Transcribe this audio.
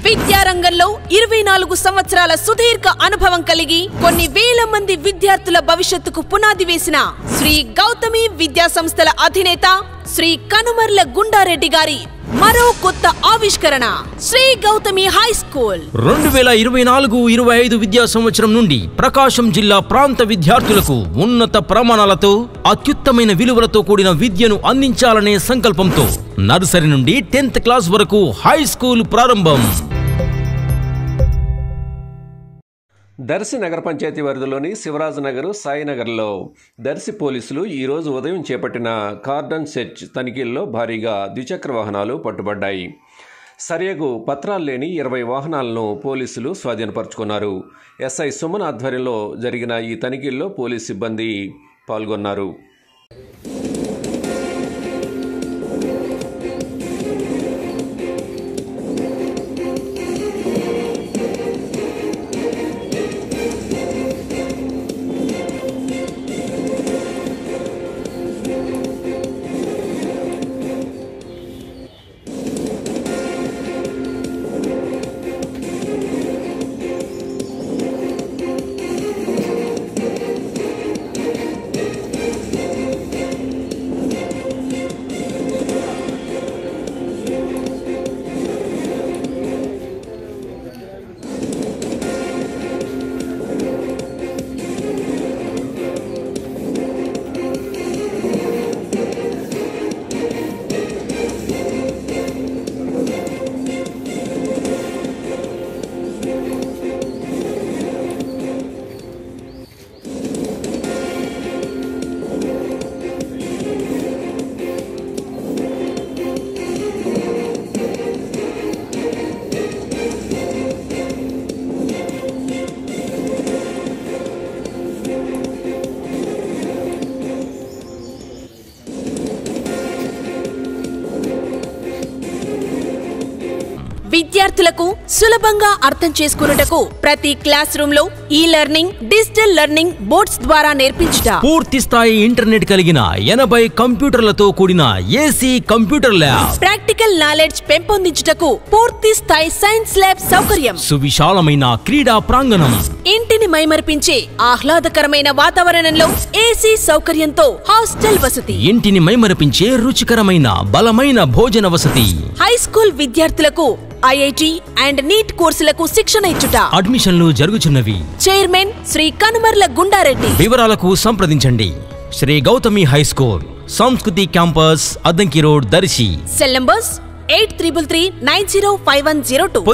విద్యారంగంలో 24 సంవత్సరాల సుదీర్ఘ అనుభవం కలిగి కొన్ని వేల మంది విద్యార్థుల భవిష్యత్తుకు పునాది వేసిన శ్రీ గౌతమి విద్యా సంస్థల అధినేత శ్రీ కనుమర్ల గుండారెడ్డి గారి మరో కొత్త ఆవిష్కరణ శ్రీ గౌతమి హై స్కూల్ 2024-25 విద్యా సంవత్సరం నుండి ప్రకాశం జిల్లా ప్రాంత విద్యార్థులకు ఉన్నత ప్రమాణాలతో అత్యుత్తమైన విలువలతో కూడిన విద్యను అందించాలనే సంకల్పంతో నర్సరీ నుండి 10th క్లాస్ వరకు హై స్కూల్ ప్రారంభం. దర్శి నగర పంచాయతీ పరిధిలోని శివరాజనగర్, సాయినగర్లో దర్శి పోలీసులు ఈరోజు ఉదయం చేపట్టిన కార్డన్ సెర్చ్ తనిఖీల్లో భారీగా ద్విచక్ర వాహనాలు పట్టుబడ్డాయి. సరియగు పత్రాలు లేని 20 వాహనాలను పోలీసులు స్వాధీనపరుచుకున్నారు. ఎస్ఐ సుమన్ ఆధ్వర్యంలో జరిగిన ఈ తనిఖీల్లో పోలీసు సిబ్బంది పాల్గొన్నారు. విద్యార్థులకు సులభంగా అర్థం చేసుకున్నటకు ప్రతి క్లాస్ రూమ్ లో ఈ-లెర్నింగ్, డిజిటల్ లెర్నింగ్ బోర్డ్స్ ద్వారా నేర్పించుట, పూర్తి స్థాయి ఇంటర్నెట్ కలిగిన 80 కంప్యూటర్లతో కూడిన AC computer lab, practical knowledge పెంపొందించుటకు పూర్తి స్థాయి సైన్స్ ల్యాబ్ సౌకర్యం, సువిశాలమైన క్రీడా ప్రాంగణం, ఇంటిని మైమరిపించే ఆహ్లాదకరమైన వాతావరణంలో ఏసీ సౌకర్యంతో హాస్టల్ వసతి, ఇంటిని మైమరిపించే రుచికరమైన బలమైన భోజన వసతి, హై స్కూల్ విద్యార్థులకు ఐఐటి అండ్ నీట్ కోర్సులకు శిక్షణ ఇచ్చుట, అడ్మిషన్లు జరుగుచున్నవి. చైర్మన్ శ్రీ కనుమర్ల గుండారెడ్డి. వివరాలకు సంప్రదించండి. Shri Gautami high school, Samskruthi campus, Addanki road, Darsi. Cell numbers 8333905102.